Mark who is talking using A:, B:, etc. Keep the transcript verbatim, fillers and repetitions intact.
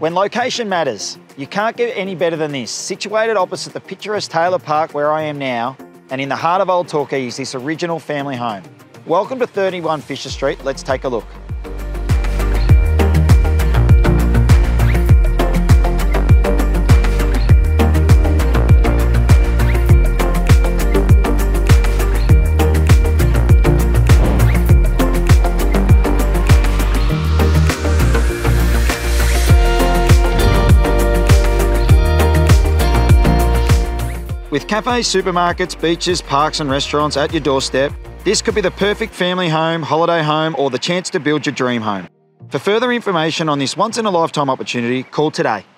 A: When location matters, you can't get any better than this. Situated opposite the picturesque Taylor Park where I am now, and in the heart of Old Torquay is this original family home. Welcome to thirty-one Fisher Street. Let's take a look. With cafes, supermarkets, beaches, parks and restaurants at your doorstep, this could be the perfect family home, holiday home, or the chance to build your dream home. For further information on this once-in-a-lifetime opportunity, call today.